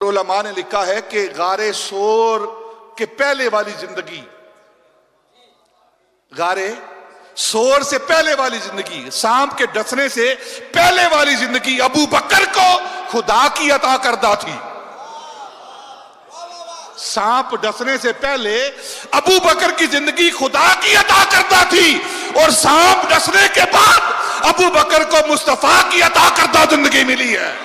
उलमा ने लिखा है कि गारे सोर के पहले वाली जिंदगी, गारे सोर से पहले वाली जिंदगी, सांप के डसने से पहले वाली जिंदगी अबू बकर को खुदा की अता करदा थी। सांप डसने से पहले अबू बकर की जिंदगी खुदा की अता करदा थी, और सांप डसने के बाद अबू बकर को मुस्तफा की अता करदा जिंदगी मिली है।